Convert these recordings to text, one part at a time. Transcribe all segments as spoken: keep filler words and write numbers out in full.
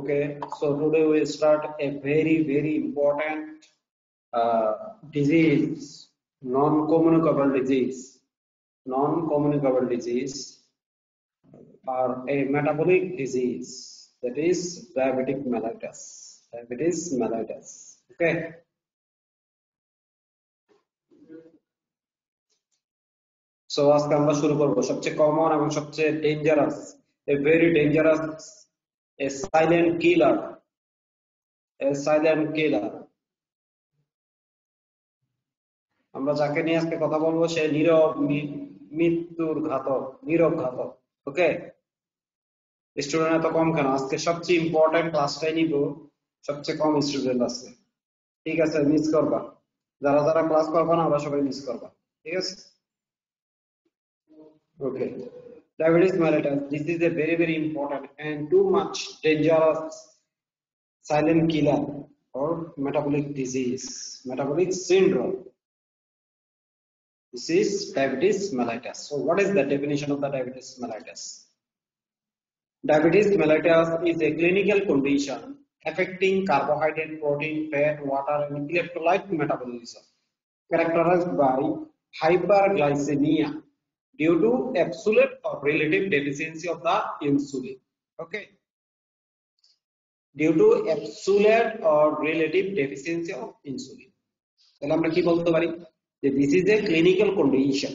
Okay, so today we start a very very important uh, disease, non-communicable disease. Non-communicable disease or a metabolic disease, that is diabetic mellitus. Diabetes mellitus. Okay. So আজকে আমরা শুরু করব সবচেয়ে common এবং সবচেয়ে dangerous, a very dangerous, a silent killer, a silent killer. আমরা যাকে নিয়ে আজকে কথা বলবো সে নীরব মৃত্যুর ঘাতক, নীরব ঘাতক। ওকে স্টুডেন্ট এত কম কেন? আজকে সবচেয়ে ইম্পর্টেন্ট ক্লাসটাই নিব, সবচেয়ে কম স্টুডেন্ট আছে। ঠিক আছে, মিস করবা, যারা যারা ক্লাস করবা না ওরা সবাই মিস করবা, ঠিক আছে? Okay, diabetes mellitus, this is a very very important and too much dangerous silent killer or metabolic disease, metabolic syndrome. This is diabetes mellitus. So what is the definition of the diabetes mellitus? Diabetes mellitus is a clinical condition affecting carbohydrate, protein, fat, water and electrolyte metabolism, characterized by hyperglycemia due to absolute or relative deficiency of the insulin. Okay, due to absolute or relative deficiency of insulin. তাহলে আমরা কি বলতে পারি যে this is a clinical condition.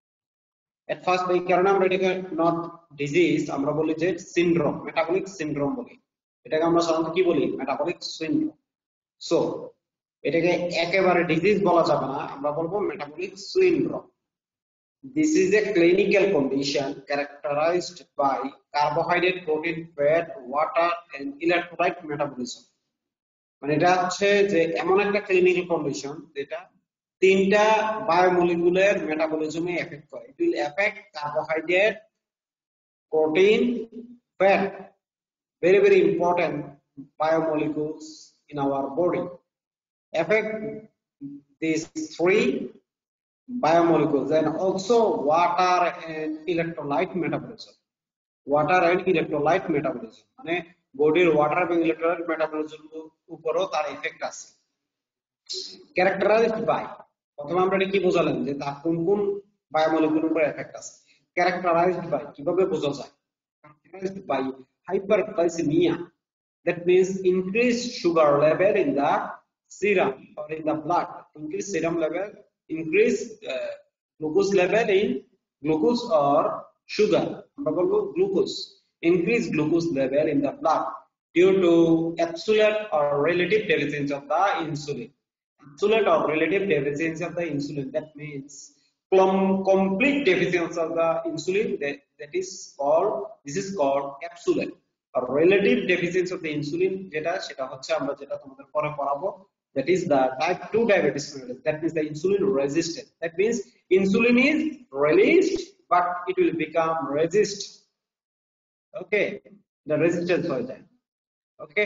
At first এই কারণে আমরা এটাকে not disease আমরা বলি যে syndrome, metabolic syndrome বলি। এটাকে আমরা সাধারণত কি বলি? metabolic syndrome. So এটাকে একেবারে ডিজিজ বলা যাবে না, আমরা বলবো metabolic syndrome. This is a clinical condition characterized by carbohydrate, protein, fat, water and electrolyte metabolism. মানে এটা হচ্ছে যে এমন একটা ক্লিনিক্যাল কন্ডিশন যেটা তিনটা বায়োমলিকুলের মেটাবলিজমে এফেক্ট করে। It will affect carbohydrate, protein, fat, very very important biomolecules in our body. Affect these three biomolecules and also water and electrolyte metabolism. Water and electrolyte metabolism মানে বডির ওয়াটার এবং electrolyte metabolism উপরও তার effect আছে। Characterised by, প্রথমে আমরা কি বোঝালাম যে তার কোন কোন বায়োমলিকুলের উপর এফেক্ট আছে। ক্যারেক্টারাইজড বাই কিভাবে বোঝা যায়? Characterized by hyperglycemia, that means increased sugar level in the serum or in the blood, increased serum level, increased uh, glucose level in glucose or sugar, আমরা বলবো glucose, increased glucose level in the blood due to absolute or relative deficiency of the insulin. Absolute or relative deficiency of the insulin, that means complete deficiency of the insulin, that, that is called, this is called absolute or relative deficiency of the insulin, যেটা সেটা হচ্ছে আমরা যেটা তোমাদের পরে পড়াবো, that is the type two diabetes mellitus. That means the insulin resistant, that means insulin is released but it will become resist. Okay, the resistance হয়ে যায়। Okay,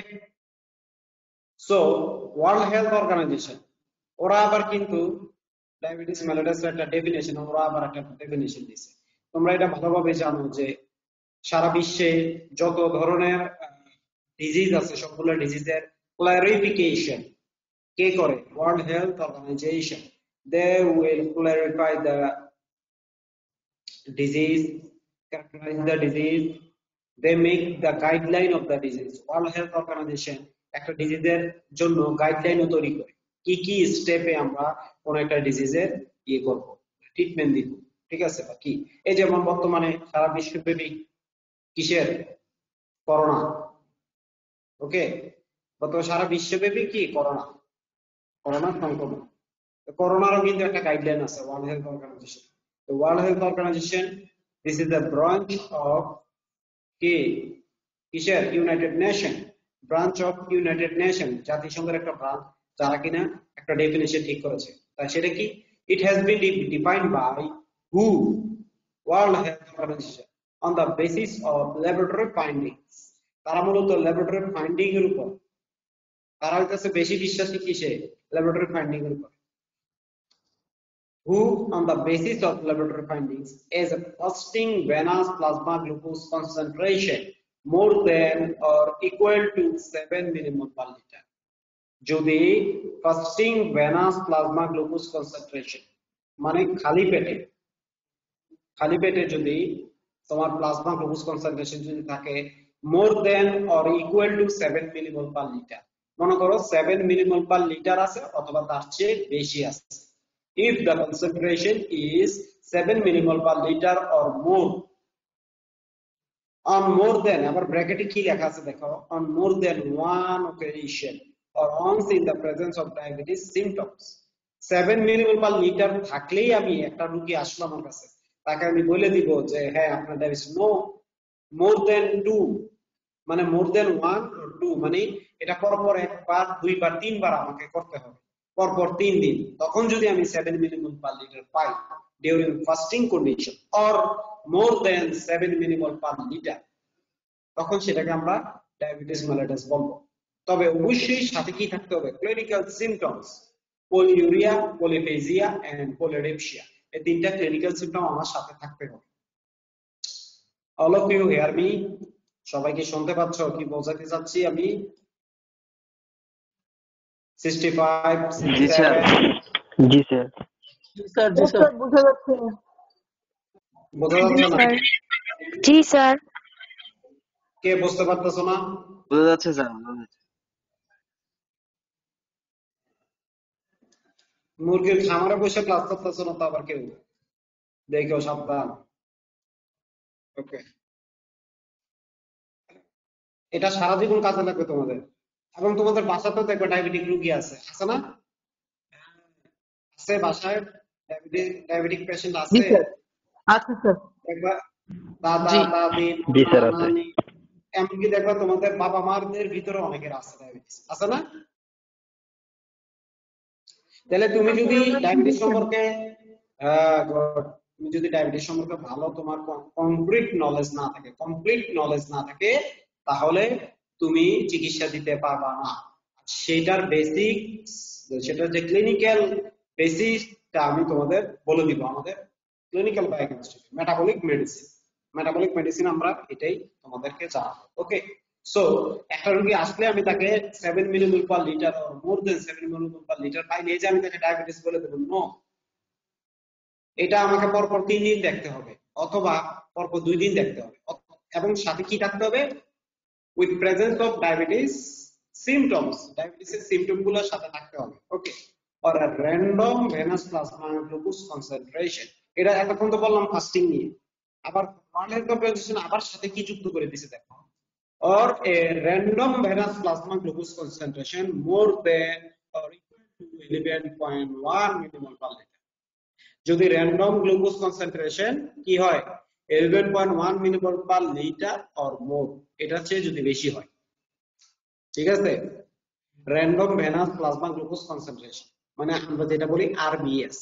so World Health Organization ওরা আবার কিন্তু ডায়াবেটিস মেলিটাস এর একটা definition, ওরা আবার একটা ডেফিনিশন দিয়েছে। তোমরা এটা ভালোভাবে জানো যে সারা বিশ্বে যত ধরনের ডিজিজ আছে সবগুলো ডিজিজের ক্লারিফিকেশন কে করে? World Health Organization. They will clarify the disease, characterize the disease, they make the guideline of the disease. World Health Organization একটা ডিজিজের জন্য গাইডলাইনও তৈরি করে, কি কি স্টেপে আমরা কোন একটা ডিজিজের ইয়ে করব, ট্রিটমেন্ট দিব, ঠিক আছে? বা কি, এই যেমন বর্তমানে সারা বিশ্বব্যাপী কিসের? করোনা। ওকে, বর্তমানে সারা বিশ্বব্যাপী কি? করোনা, করোনা সংক্রমণ। করোনারও কিন্তু একটা গাইডলাইন আছে World Health Organization. The World Health Organization, this is the branch of কি কিসের? United Nation, branch of United Nation, জাতিসংঘের একটা ব্রাঞ্চ যারা কিনা একটা ডেফিনিশন ঠিক করেছে। তাই সেটা কি? It has been defined by who? World Health Organization on the basis of laboratory findings. তারা মূলত ল্যাবরেটরি ফাইন্ডিং এর উপর, তারা হইতেছে বেশি বিশ্বাসী কিসে? ল্যাবরেটরি ফাইন্ডিং এর উপর। Who on the basis of laboratory findings as a fasting venous plasma glucose concentration more than or equal to seven millimole per liter যদি fasting venous plasma glucose concentration মানে খালি পেটে খালি পেটে যদি তোমার প্লাজমা গ্লুকোজ কনসেন্ট্রেশন যদি থাকে more than or equal to seven millimole per liter মনে করো seven millimole per liter আছে অথবা তার চেয়ে বেশি আছে if the concentration is seven millimole per liter or more on more than আবার ব্র্যাকেটে কি লেখা আছে দেখো on more than one occasion or once in the presence of diabetes symptoms seven millimole per liter থাকলেই আমি একটা রোগী আসলো আমার কাছে তাকে আমি বলে দিব যে হ্যাঁ আপনার diabetes no more than two মানে more than one or two মানে এটা পরপর একবার দুইবার তিনবার আমাকে করতে হবে পরপর তিন দিন তখন যদি আমি seven millimole per liter pi during fasting condition or more than seven millimole per liter তখন সেটাকে আমরা ডায়াবেটিস মেলিটাস বলবো তবে অবশ্যই সাথে কি থাকতে হবে clinical symptoms polyuria polyphagia and polydipsia এই তিনটা ক্লিনিক্যাল সিম্পটম আমার সাথে থাকতে হবে all of you hear me সবাইকে শুনতে পাচ্ছ কি বোঝাতে যাচ্ছি আমি sixty-five জি স্যার জি স্যার জি স্যার জি স্যার বুঝা যাচ্ছে বোঝা যাচ্ছে না জি স্যার কে বুঝতে পারতেছ না বোঝা যাচ্ছে স্যার মুরগির খামারে বসে ক্লাস করতেছ না তো আবার কেউ দেখো সাবধান ওকে এটা সারা জীবন কাজে লাগবে তোমাদের এবং তোমাদের বাসাতেও দেখবে ডায়াবেটিক রোগী আছে আছে না আছে বাসায় ডায়াবেটিক ডায়াবেটিক পেশেন্ট আছে জি স্যার আচ্ছা স্যার দেখবা দাদা দাদি জি স্যার আছে এমনকি দেখবা তোমাদের বাবা মাদের ভিতরে অনেকের আছে ডায়াবেটিস আছে না তাহলে তুমি যদি ডায়াবেটিস সম্পর্কে হ্যাঁ তুমি যদি ডায়াবেটিস সম্পর্কে ভালো তোমার কমপ্লিট নলেজ না থাকে কমপ্লিট নলেজ না থাকে তাহলে তুমি চিকিৎসা দিতে পারবা না সেটার বেসিক সেটার যে ক্লিনিক্যাল বেসিসটা আমি তোমাদের বলে দিব আমাদের clinical diagnostic metabolic medicine metabolic medicine আমরা এটাই তোমাদেরকে জানাবো ওকে সো একটা রোগী আসলে আমি তাকে seven millimole per liter or more than seven millimole per liter পাইলে এই যে আমি তাকে ডায়াবেটিস বলে দেব নো এটা আমাকে পরপর তিন দিন দেখতে হবে অথবা পরপর দুই দিন দেখতে হবে এবং সাথে কি থাকতে হবে with presence of diabetes symptoms diabetes এর symptom গুলোর সাথে থাকতে হবে ওকে or a random venous plasma glucose concentration এটা এতক্ষণ তো বললাম ফাস্টিং নিয়ে আবার ওয়ার্ল্ড হেলথ অর্গানাইজেশন আবার সাথে কি যুক্ত করে দিয়েছে দেখো or a random venous plasma glucose concentration more than or equal to eleven point one millimole per liter যদি random glucose concentration কি হয় eleven point one millimole per liter or more এটা চেয়ে যদি বেশি হয় ঠিক আছে random venous plasma glucose concentration মানে আমরা যেটা বলি আরবিএস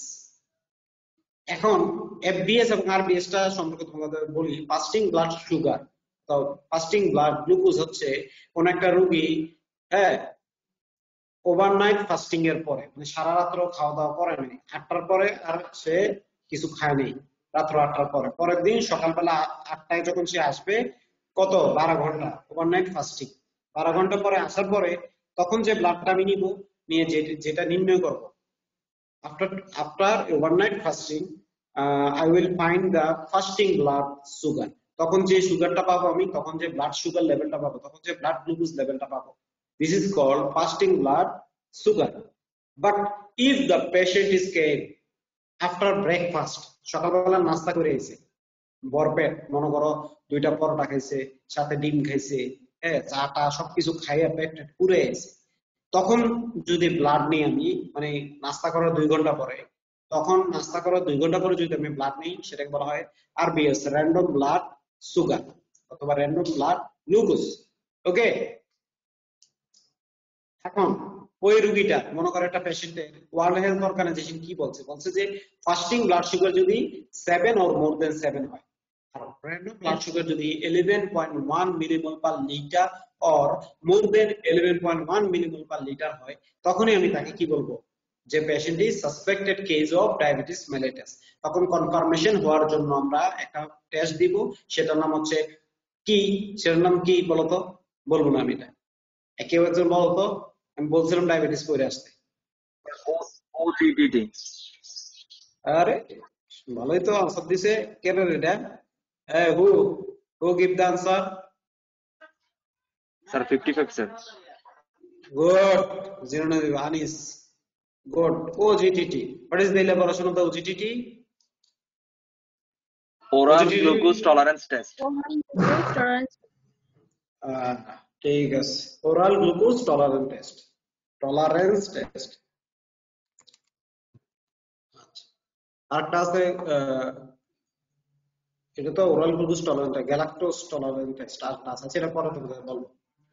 এখন এফবিএস এবং আরবিএস টা সম্পর্কে তোমাদের বলি ফাস্টিং ব্লাড সুগার তো ফাস্টিং ব্লাড গ্লুকোজ হচ্ছে কোন একটা রোগী হ্যাঁ ওভারনাইট ফাস্টিং এর পরে মানে সারা রাত্র খাওয়া দাওয়া করে নাই আটটার পরে আর সে কিছু খায় নাই রাত্র আটটার পরে পরের দিন সকালবেলা আটটায় যখন সে আসবে কত বারো ঘন্টা ওভারনাইট ফাস্টিং বারো ঘন্টা পরে আসার পরে তখন যে ব্লাডটা আমি নিব নিয়ে যেটা নির্ণয় করব after after overnight fasting I will find the fasting blood sugar তখন যে সুগারটা পাবো আমি তখন যে ব্লাড সুগার লেভেলটা পাবো তখন যে ব্লাড গ্লুকোজ লেভেলটা পাবো this is called fasting blood sugar but if the patient is came after breakfast সকালবেলা নাস্তা করে এসে ভরপেট মনে করো দুইটা পরোটা খাইছে সাথে ডিম খাইছে হ্যাঁ চাটা সবকিছু খাইয়া পেট পুরে এসে তখন যদি ব্লাড নিই আমি মানে নাস্তা করার দুই ঘন্টা পরে তখন নাস্তা করার দুই ঘন্টা পরে যদি আমি ব্লাড নিই সেটাকে বলা হয় আরবিএস র্যান্ডম ব্লাড সুগার অথবা র্যান্ডম ব্লাড গ্লুকোজ ওকে এখন ওই রোগীটা মনে করো একটা পেশেন্টের ওয়ার্ল্ড হেলথ অর্গানাইজেশন কি বলছে বলছে যে ফাস্টিং ব্লাড সুগার যদি seven or more than seven হয় আর র্যান্ডম ব্লাড সুগার যদি eleven point one millimole per liter or more than eleven point one millimole per liter হয় তখনই আমি তাকে কি বলবো যে patient is suspected case of diabetes mellitus তখন কনফার্মেশন হওয়ার জন্য আমরা একটা টেস্ট দিব সেটার নাম হচ্ছে কি সেটার নাম কি বলতো? বলবো না আমি এটা, কেউ একজন বলতো। আমি বলছিলাম ডায়াবেটিস করে আসতে। ওজিডিটি। আরে ভালোই তো আনসার দিছে। কেন এটা? হ্যাঁ, who who give the answer? Sir fifty five sir. Good. Zero nine Anis. Good. O G T T. What is the elaboration of the O G T T? Oral O G T T? Glucose tolerance test. আহ, ঠিক আছে, oral glucose tolerance test. Tolerance test. আরেকটা আছে, আহ, এটা তো oral glucose tolerance, galactose tolerance test. আরেকটা আছে, সেটা পরে তোমাদের বলবো।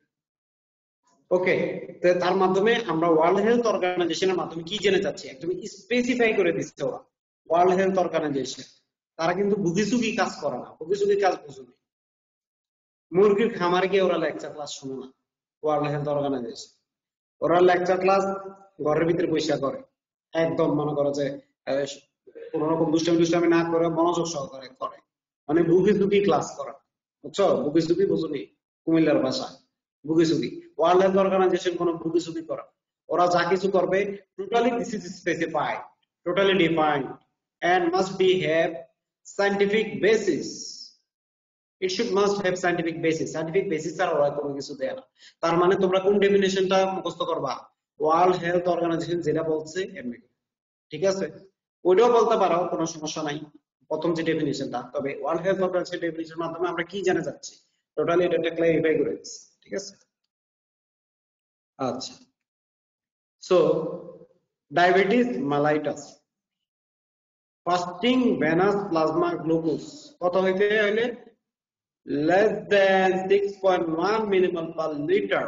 ওকে, তার মাধ্যমে আমরা ওয়ার্ল্ড হেলথ অর্গানাইজেশনের মাধ্যমে কি জেনে যাচ্ছি, একদম স্পেসিফাই করে দিচ্ছে ওরা। ওয়ার্ল্ড হেলথ অর্গানাইজেশন তারা কিন্তু বুগিসুগি কাজ করে না। বুগিসুগি কাজ বুঝুনি। মুরগির খামারে গিয়ে ওরা লেকচার ক্লাস শুনে না। ওয়ার্ল্ড হেলথ অর্গানাইজেশন ওরা লেকচার ক্লাস ঘরের ভিতরে পয়সা করে, একদম মনে করো যে কোন রকম দুষ্টামি দুষ্টামি না করে মনোযোগ সহকারে করে, মানে বুগিসুগি ক্লাস করা। বুঝছো? বুগিসুগি বুঝুনি? কুমিল্লার ভাষা বুগিসুগি। ওয়ার্ল্ড হেলথ অর্গানাইজেশন কোনো বুগিসুগি করে? ওরা যা কিছু করবে totally this is specified, totally defined and must be have scientific basis. It should must have scientific basis. Scientific basis আর ওরা কোনো কিছু দেয় না। তার মানে তোমরা কোন ডেফিনেশনটা মুখস্থ করবা? ওয়ার্ল্ড হেলথ অর্গানাইজেশন যেটা বলছে এমনি, ঠিক আছে? ওইটাও বলতে পারো, কোনো সমস্যা নাই, প্রথম যে ডেফিনেশনটা। তবে ওয়ার্ল্ড হেলথ অর্গানাইজেশন ডেফিনেশনের মাধ্যমে আমরা কি জানা যাচ্ছে, টোটালি এটা ক্লারিফাই করে দিচ্ছি, ঠিক আছে? আচ্ছা, so diabetes mellitus, fasting venous plasma glucose কত হইতে হইলে less than six point one millimole per liter,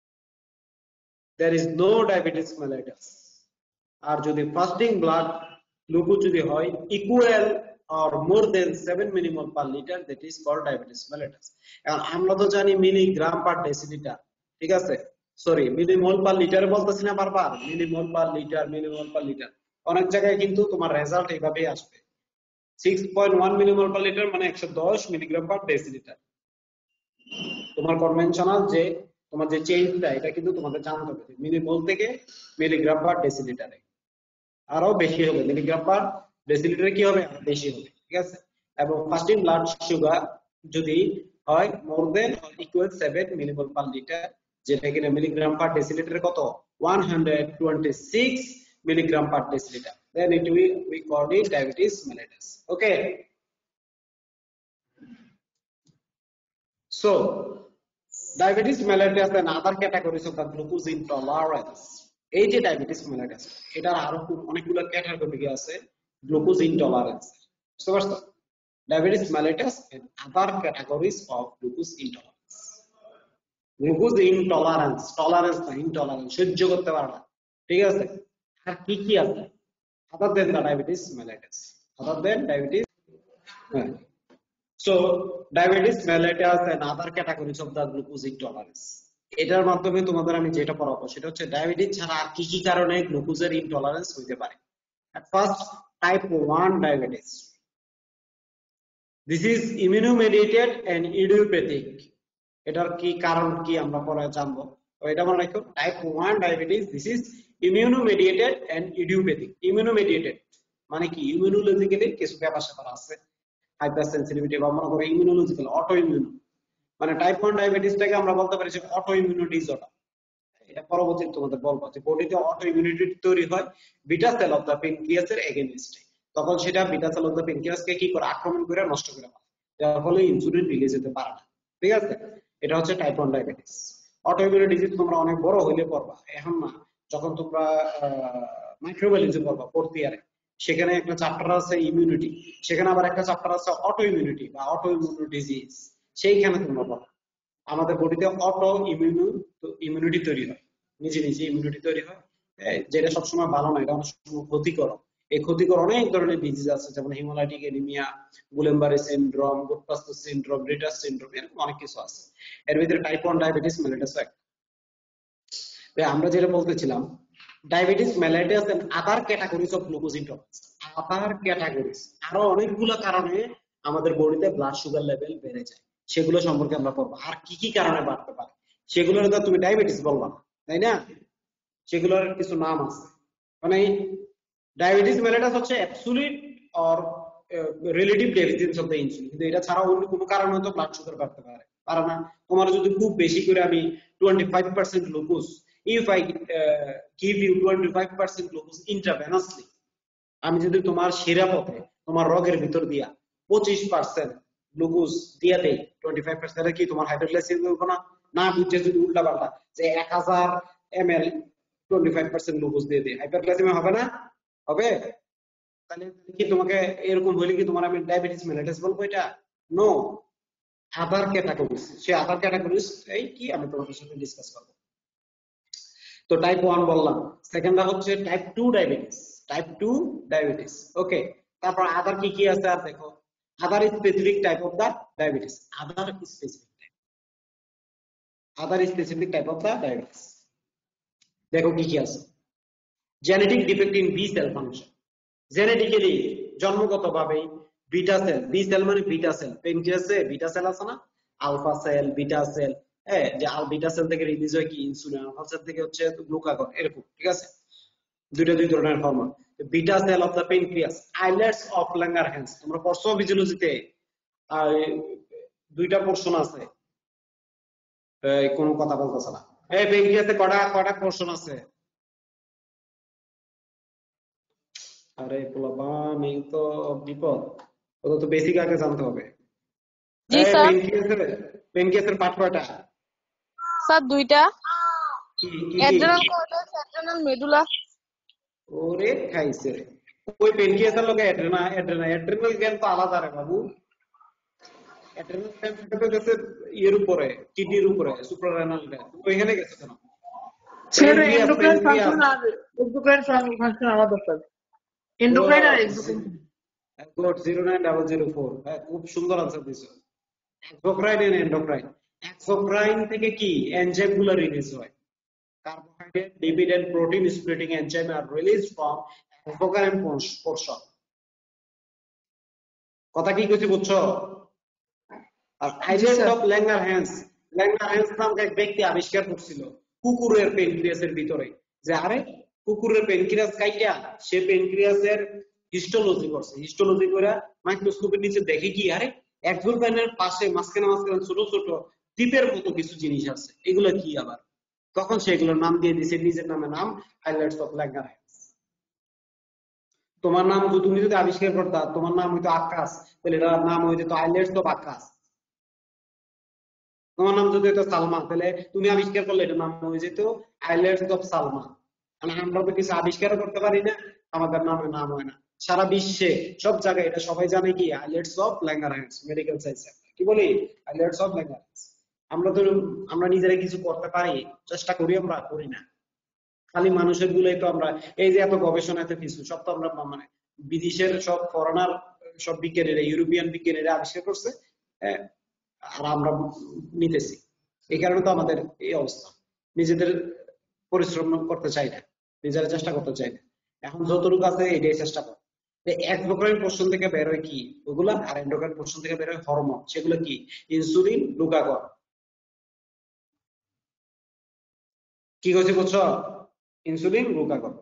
there is no diabetes mellitus. আর যদি ফাস্টিং ব্লাড গ্লুকোজ যদি হয় equal or more than seven millimole per liter, that is called diabetes mellitus. এখন আমরা তো জানি মিলিগ্রাম পার ডেসিলিটার, ঠিক আছে? Sorry, millimole per litre বলতেছি না বারবার, millimole per litre, millimole per litre. অনেক জায়গায় কিন্তু তোমার রেজাল্ট এইভাবেই আসবে, six point one millimole per litre মানে একশো দশ মিলিগ্রাম পার ডেসিলিটার। তোমার কনভেনশনাল যে তোমার যে চেঞ্জটা, এটা কিন্তু তোমাদের জানতে হবে, মিলিমোল থেকে মিলিগ্রাম পার ডেসিলিটারে আরো বেশি হবে, মিলিগ্রাম পার ডেসিলিটারে কি হবে, বেশি হবে, ঠিক আছে? এবং ফাস্টিং ব্লাড সুগার যদি হয় more than or equal seven millimole per litre, যেটা কিনা মিলিগ্রাম পার ডেসিলিটারে কত, one hundred twenty-six milligram per deciliter, then it will we call it diabetes mellitus. Okay, so diabetes mellitus and other categories of the glucose intolerance. এই যে diabetes mellitus, এটার আরো অনেকগুলো category আছে glucose intolerance. বুঝতে পারছো? diabetes mellitus and other categories of glucose intolerance. Glucose intolerance, tolerance না, intolerance, সহ্য করতে পারে না, ঠিক আছে? আর কি কি আছে other than the diabetes mellitus? Other than diabetes, হ্যাঁ। So diabetes mellitus and other categories of the glucose intolerance, এটার মাধ্যমে তোমাদের আমি যেটা পড়াবো সেটা হচ্ছে ডায়াবেটিস ছাড়া আর কি কি কারণে গ্লুকোজের ইনটলারেন্স হতে পারে। At first, type one diabetes. This is immunomediated and idiopathic. এটার কি কারণ কি আমরা পরে জানবো। তো এটা মনে রাখো, type one diabetes, this is immunomediated and idiopathic. Immunomediated মানে কি, ইমিউনোলজিক্যালি কিছু ব্যাপার স্যাপার আছে, হাইপার সেনসিটিভিটি বা মনে করো ইমিউনোলজিক্যাল, অটো ইমিউন। মানে টাইপ one ডায়াবেটিসটাকে আমরা বলতে পারি যে অটো ইমিউনো ডিসঅর্ডার। এটা পরবর্তীতে তোমাদের বলবো যে বডিতে অটো ইমিউনিটি তৈরি হয় বিটা সেল অফ দ্য প্যানক্রিয়াসের এগেইনস্টে, তখন সেটা বিটা সেল অফ দ্য প্যানক্রিয়াসকে কি করে, আক্রমণ করে নষ্ট করে ফেলে, যার ফলে ইনসুলিন রিলিজ হতে পারে না, ঠিক আছে? এটা হচ্ছে type one diabetes. Auto immune disease তোমরা অনেক বড় হইলে পড়বা, এখন না, যখন তোমরা মাইক্রোবায়োলজি পড়বা ফোর্থ ইয়ারে, সেখানে একটা চ্যাপ্টার আছে ইমিউনিটি, সেখানে আবার একটা চ্যাপ্টার আছে অটো ইমিউনিটি বা অটো ইমিউন ডিজিজ, সেইখানে তোমরা পড়ো। আমাদের বডিতে অটো ইমিউন ইমিউনিটি তৈরি হয়, নিজে নিজে ইমিউনিটি তৈরি হয়, যেটা সবসময় ভালো না, এটা অনেক সময় ক্ষতিকর। এই ক্ষতিকর অনেক ধরনের ডিজিজ আছে, যেমন haemolytic anaemia, Guillain Barre syndrome, Goodpasture syndrome, Reiter's syndrome, এরকম অনেক কিছু আছে। এর ভিতরে টাইপ one ডায়াবেটিস মেলিটাস একটা। আমরা যেটা বলতেছিলাম, diabetes mellitus and other categories of glucose intolerance, other categories, আরো অনেকগুলো কারণে আমাদের বডিতে ব্লাড সুগার লেভেল বেড়ে যায়, সেগুলো সম্পর্কে আমরা পড়বো। আর কি কি কারণে বাড়তে পারে সেগুলোর তো তুমি ডায়াবেটিস বলবা না, তাই না? সেগুলোর কিছু নাম আছে, মানে ডায়াবেটিস মেলিটাস হচ্ছে absolute or relative deficiency of the insulin, কিন্তু এটা ছাড়াও অন্য কোনো কারণে তো ব্লাড সুগার বাড়তে পারে পারে না। তোমার যদি খুব বেশি করে আমি twenty five percent glucose, if I give you twenty five percent glucose intravenously, আমি যদি তোমার শিরা পথে তোমার রগের ভিতর দিয়া পঁচিশ পার্সেন্ট গ্লুকোজ দিয়া দেই, টোয়েন্টি ফাইভ পার্সেন্ট কি তোমার হাইপোগ্লাইসেমিয়া করবো না? না বুঝছে যদি উল্টা পাল্টা যে এক হাজার M L twenty five percent glucose দিয়ে দিই, হাইপারগ্লাইসেমিয়া হবে না? হবে। তাহলে কি তোমাকে এরকম হইলে কি তোমার আমি ডায়াবেটিস মেলিটাস বলবো? এটা নো, আদার ক্যাটাগরিজ। সে আদার ক্যাটাগরিজ এই কি আমি তোমাদের সাথে ডিসকাস করবো। তো টাইপ ওয়ান বললাম, সেকেন্ডটা হচ্ছে type two diabetes. Type two diabetes, okay. তারপর আদার কি কি আছে আর দেখো, other specific type of the diabetes, other specific type, other specific type of the diabetes দেখো কি কি আছে। Genetic defect in B cell function, genetically জন্মগতভাবে বিটা সেল, বি সেল মানে বিটা সেল, পেনক্রিয়াসে বিটা সেল আছে না, আলফা সেল, বিটা সেল, হ্যাঁ, যে আল বিটা সেল থেকে রিলিজ হয় কি ইনসুলিন, আলফা সেল থেকে হচ্ছে গ্লুকাগন, এরকম, ঠিক আছে? দুইটা দুই ধরনের hormone. Beta cell of the pancreas, islets of Langerhans, তোমরা পড়ছো ফিজিওলজিতে দুইটা পোরশন আছে, এই কোনো কথা বলতেছ না, এই পেনক্রিয়াসে কটা কটা পোরশন আছে? আরে পোলাপান, এই তো বিপদ, ওটা তো বেসিক আগে জানতে হবে। জি স্যার। পেনক্রিয়াসের পেনক্রিয়াসের পার্ট কয়টা? স্যার দুইটা, কি কি অ্যাড্রেনাল কর্টেক্স, অ্যাড্রেনাল মেডুলা। ওরে খাইছে, ওই পেনক্রিয়াসের লোকে অ্যাড্রেনা অ্যাড্রেনা অ্যাড্রেনাল জ্ঞান তো আলাদা রে বাবু। অ্যাড্রেনাল জ্ঞান গেছে ইয়ের উপরে, কিডনির উপরে, সুপ্রারেনাল জ্ঞান। তুমি ওইখানে গেছো কেন? স্যার এন্ডোক্রাইন ফাংশন আর এক্সোক্রাইন ফাংশন আলাদা স্যার। এন্ডোক্রাইন আর exocrine. Good, zero nine double zero four, হ্যাঁ খুব সুন্দর আনসার দিছো। এক্সোক্রাইন এন্ড এন্ডোক্রাইন, এক্সোক্রাইন থেকে কি এনজাইম গুলো রিলিজ হয়, carbohydrate, lipid and protein splitting enzyme are released from exocrine portion. কথা কি কইছি বুঝছো? আর আইলেটস অফ ল্যাঙ্গারহ্যান্স, ল্যাঙ্গারহ্যান্স নামক এক ব্যক্তি আবিষ্কার করছিল কুকুরের পেনক্রিয়াসের ভিতরে, যে আরে কুকুরের পেনক্রিয়াস কাইটা সে পেনক্রিয়াসের হিস্টোলজি করছে, হিস্টোলজি করে মাইক্রোস্কোপের নিচে দেখে কি আরে এক্সোক্রাইনের পাশে মাঝখানে মাঝখানে ছোট ছোট টিপের মতো কিছু জিনিস আছে, এগুলো কি আবার? তখন সেগুলোর নাম দিয়ে দিয়েছে নিজের নামে, নাম আইলেটস অফ ল্যাঙ্গারহ্যান্স। তোমার নাম তুমি যদি আবিষ্কার করতা, তোমার নাম হইতো আকাশ, তাহলে এটার নাম হয়ে যেত আইলেটস অফ আকাশ। তোমার নাম যদি হইতো সালমা, তাহলে তুমি আবিষ্কার করলে এটার নাম হয়ে যেত আইলেটস অফ সালমা। মানে আমরা তো কিছু আবিষ্কার করতে পারি না, আমাদের নামে নাম হয় না। সারা বিশ্বে সব জায়গায় এটা সবাই জানে কি islets of Langerhans, medical science কি বলি, আইলেটস অফ ল্যাঙ্গারহ্যান্স। আমরা তো আমরা নিজেরা কিছু করতে পারি, চেষ্টা করি, আমরা করি না। খালি মানুষের গুলোই তো আমরা, এই যে এত গবেষণা এত কিছু সব তো আমরা মানে বিদেশের সব ফরেনার সব বিজ্ঞানীরা, ইউরোপিয়ান বিজ্ঞানীরা আবিষ্কার করছে, আর আমরা নিতেছি। এই কারণে তো আমাদের এই অবস্থা, নিজেদের পরিশ্রম করতে চাই না, নিজেরা চেষ্টা করতে চাই না। এখন যতটুকু আছে এটাই চেষ্টা কর। এক্সোক্রাইন পোর্শন থেকে বের হয় কি ওগুলা, আর এন্ডোক্রাইন পোর্শন থেকে বের হয় হরমোন, সেগুলো কি ইনসুলিন, গ্লুকাগন। কি করছি বুঝছো? Insulin, glucagon.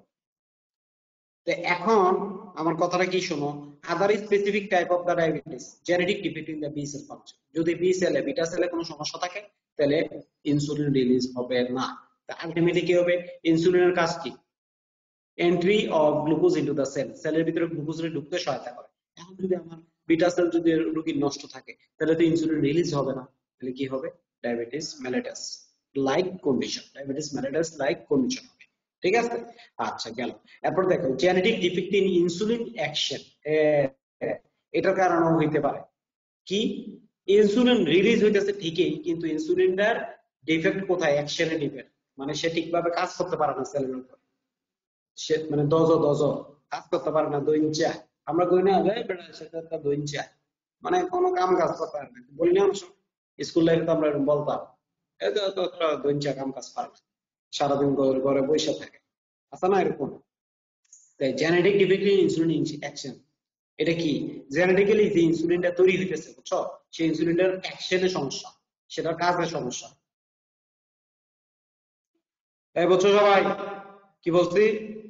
এখন আমার কথাটা কি শোনো, other specific type of the diabetes, genetic defect in the B cell function. যদি বি সেলে বিটা সেলে কোনো সমস্যা থাকে তাহলে ইনসুলিন রিলিজ হবে না। আলটিমেটলি কি হবে, ইনসুলিনের কাজ কি, entry of glucose into the cell, সেলের ভিতরে গ্লুকোজ ঢুকতে সহায়তা করে। এখন যদি আমার বিটা সেল যদি রোগীর নষ্ট থাকে তাহলে তো ইনসুলিন রিলিজ হবে না, তাহলে কি হবে, diabetes mellitus like condition, diabetes mellitus like condition হবে। ঠিক আছে, আচ্ছা গেল। এরপর দেখো genetic defect in insulin action, এটার কারণেও হইতে পারে কি, ইনসুলিন রিলিজ হইতেছে ঠিকই, কিন্তু ইনসুলিনটার ডিফেক্ট কোথায়, অ্যাকশনে ডিফেক্ট, মানে সে ঠিকভাবে কাজ করতে পারে না সেলের উপর, সে মানে দজ দজ কাজ করতে পারে না, দইঞ্চা, আমরা কই না সেটা দইঞ্চা, মানে কোনো কাম কাজ করতে পারে না, বলি না স্কুল লাইফে তো আমরা এরকম বলতাম, দইঞ্চা কাম কাজ পারে না, সারাদিন ঘরে ঘরে বসে থাকে, আছে না এরকম। Genetic defect in insulin action, এটা কি জেনেটিক্যালি যে ইনসুলিনটা তৈরি হইতেছে বুঝছো, সেই ইনসুলিনটার অ্যাকশনের সমস্যা, সেটার কাজের সমস্যা। এই বুঝছো সবাই কি বলছি?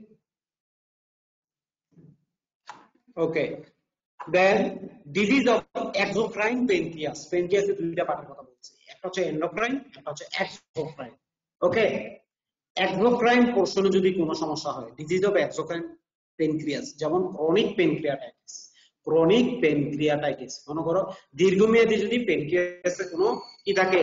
Okay, then disease of exocrine pancreas. প্যানক্রিয়াসের দুইটা পার্টের কথা বলছি, একটা হচ্ছে এন্ডোক্রাইন, একটা হচ্ছে এক্সোক্রাইন। ওকে, এক্সোক্রাইন পোরশনে যদি কোনো সমস্যা হয়, ডিজিজ অফ এক্সোক্রাইন প্যানক্রিয়াস, যেমন ক্রনিক প্যানক্রিয়াটাইটিস। ক্রনিক প্যানক্রিয়াটাইটিস মনে করো দীর্ঘমেয়াদী যদি প্যানক্রিয়াসে কোনো কি থাকে,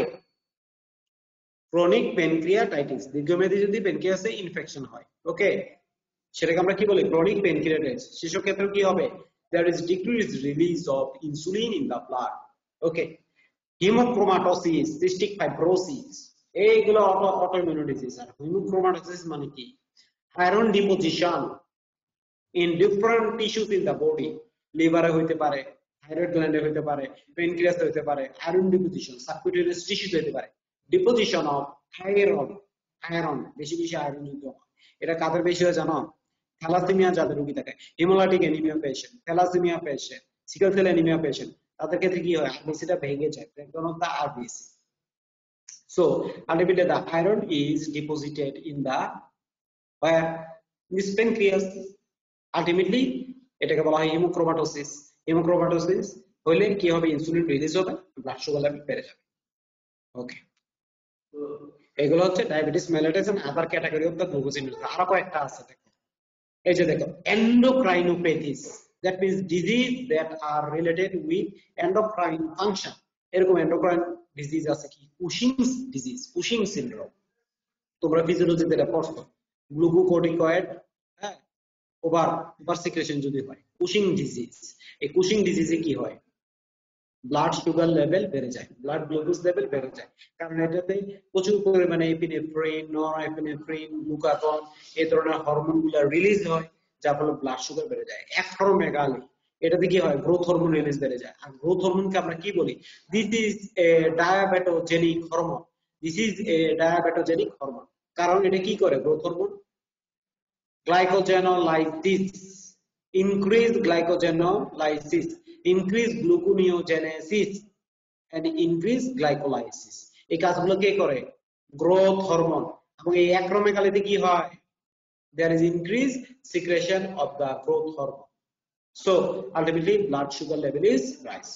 ক্রনিক প্যানক্রিয়াটাইটিস, দীর্ঘমেয়াদী যদি প্যানক্রিয়াসে ইনফেকশন হয়, ওকে, সেটাকে আমরা কি বলি ক্রনিক প্যানক্রিয়াটাইটিস। সেসব ক্ষেত্রে কি হবে, there is decreased release of insulin in the blood. Okay, haemochromatosis, cystic fibrosis, এইগুলো অটোইমিউন ডিজিজ। আর হেমোক্রোমাটোসিস মানে কি, iron deposition in different tissues in the body. লিভারে হইতে পারে, থাইরয়েড গ্ল্যান্ডে হইতে পারে, প্যানক্রিয়াসে হইতে পারে, আয়রন ডিপোজিশন সাবকিউটেনিয়াস টিস্যুতে হইতে পারে। ডিপোজিশন অফ আয়রন, আয়রন বেশি বেশি আয়রন যুক্ত। এটা কাদের বেশি হয় জানো, থ্যালাসেমিয়া যাদের রোগী থাকে, haemolytic anaemia patient, thalassaemia patient, sickle cell anaemia patient, তাদের ক্ষেত্রে কি হয়, আরবিসিটা ভেঙে যায়, breakdown of the RBC. So ultimately the iron is deposited in the where this pancreas. ultimately এটাকে বলা হয় হেমোক্রোমাটোসিস। হেমোক্রোমাটোসিস হলে কি হবে, ইনসুলিন রিলিজ হবে, ব্লাড সুগার লেভেল বেড়ে যাবে। ওকে, এগুলো হচ্ছে diabetes mellitus and other category of the glucose induce. আরো কয়েকটা আছে দেখো, এই যে দেখো endocrinopathies, that means disease that are related with endocrine function. এরকম এন্ডোক্রাইন ডিজিজ আছে কি, কুশিংস ডিজিজ, কুশিং সিনড্রোম, তোমরা ফিজিওলজিতে এটা পড়ছো, গ্লুকোকর্টিকয়েড হ্যাঁ ওভার ওভার সিক্রেশন যদি হয়, কুশিং ডিজিজ। এই কুশিং ডিজিজে কি হয়, ব্লাড সুগার লেভেল বেড়ে যায়, ব্লাড গ্লুকোজ লেভেল বেড়ে যায়, কারণ এটাতে প্রচুর পরিমাণে এপিনেফ্রিন, নরএপিনেফ্রিন, গ্লুকাগন এই ধরনের হরমোনগুলো রিলিজ হয়, যার ফলে ব্লাড সুগার বেড়ে যায়। অ্যাক্রোমেগালি, এটাতে কি হয়, গ্রোথ হরমোন রিলিজ বেড়ে যায়। আর গ্রোথ হরমোনকে আমরা কি বলি, this is a diabetogenic hormone, this is a diabetogenic hormone. কারণ এটা কি করে, growth hormone glycogenolysis, increase glycogenolysis, increase gluconeogenesis and increase glycolysis। এই কাজগুলো কে করে, গ্রোথ হরমোন। এবং এই অ্যাক্রোমেগালিতে কি হয়, there is increased secretion of the growth hormone, so ultimately blood sugar level is rise।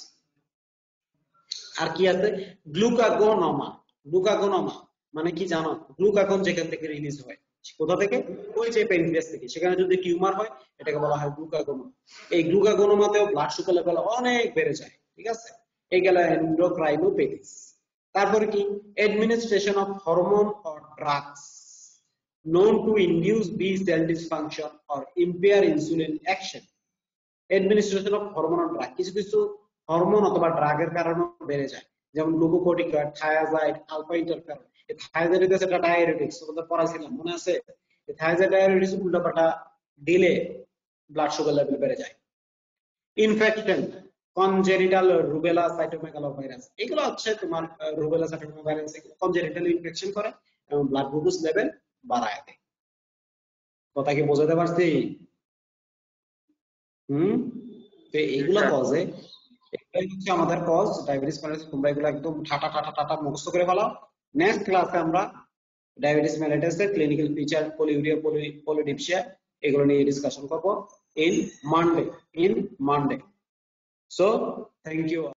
আর কি আছে, গ্লুকাগোনোমা। গ্লুকাগোনোমা মানে কি জানো, গ্লুকাগন যেখান থেকে রিলিজ হয়, কোথা থেকে, ওই যে প্যানক্রিয়াস থেকে, সেখানে যদি টিউমার হয় এটাকে বলা হয় গ্লুকাগোনোমা। এই গ্লুকাগোনোমাতেও ব্লাড সুগার লেভেল অনেক বেড়ে যায়, ঠিক আছে, এই গেল এন্ডোক্রাইনোপ্যাথিস। তারপরে কি, administration of hormone or drugs known to induce B cell dysfunction or impair insulin action। Administration of hormone or drug, কিছু কিছু হরমোন অথবা ড্রাগের কারণে বেড়ে যায়, যেমন গ্লুকোকর্টিকয়েড, থায়াজাইড, আলফা ইন্টারফেরন। এই থায়াজাইড হচ্ছে একটা ডায়াবেটিক্স, তোমাদের পড়াছিলাম মনে আছে, এই থায়াজাইড ডায়াবেটিস উল্টাপাল্টা দিলে ব্লাড সুগার লেভেল বেড়ে যায়। ইনফেকশন, কনজেনিটাল রুবেলা সাইটোমেগালোভাইরাস, এগুলো হচ্ছে তোমার রুবেলা সাইটোমেগালোভাইরাস কনজেনিটাল ইনফেকশন করে এবং ব্লাড গ্লুকোজ লেভেল বাড়ায় দেয়। কথা কি বোঝাতে পারছি? হুম, তো এইগুলা কজে, এটাই হচ্ছে আমাদের কজ ডায়াবেটিস মেলিটাস। তোমরা এগুলো একদম ঠাটা ঠাটা ঠাটা মুখস্থ করে ফেলাও। নেক্সট ক্লাসে আমরা ডায়াবেটিস মেলিটাস এর ক্লিনিক্যাল ফিচার, পলিউরিয়া, পলিডিপসিয়া এগুলো নিয়ে ডিসকাশন করব in Monday, in Monday. So thank you.